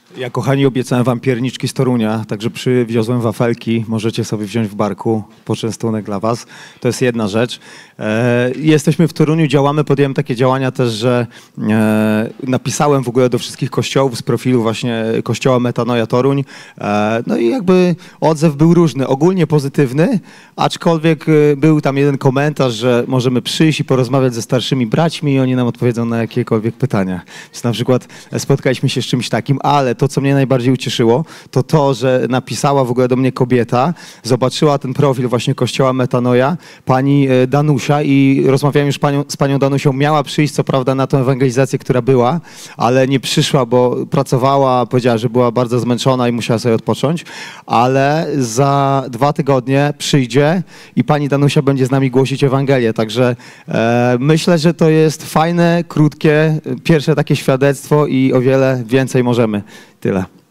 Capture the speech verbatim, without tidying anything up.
Ja, kochani, obiecałem wam pierniczki z Torunia, także przywiozłem wafelki, możecie sobie wziąć w barku, poczęstunek dla was. To jest jedna rzecz. E, jesteśmy w Toruniu, działamy, podjąłem takie działania też, że e, napisałem w ogóle do wszystkich kościołów z profilu właśnie kościoła Metanoia Toruń. E, no i jakby odzew był różny, ogólnie pozytywny, aczkolwiek e, był tam jeden komentarz, że możemy przyjść i porozmawiać ze starszymi braćmi i oni nam odpowiedzą na jakiekolwiek pytania. Więc na przykład spotkaliśmy się z czymś takim, ale to, co mnie najbardziej ucieszyło, to to, że napisała w ogóle do mnie kobieta, zobaczyła ten profil właśnie kościoła Metanoia, pani Danusia, i rozmawiałem już panią, z panią Danusią, miała przyjść co prawda na tę ewangelizację, która była, ale nie przyszła, bo pracowała, powiedziała, że była bardzo zmęczona i musiała sobie odpocząć, ale za dwa tygodnie przyjdzie i pani Danusia będzie z nami głosić Ewangelię, także e, myślę, że to jest fajne, krótkie, pierwsze takie świadectwo i o wiele więcej możemy. Tyle.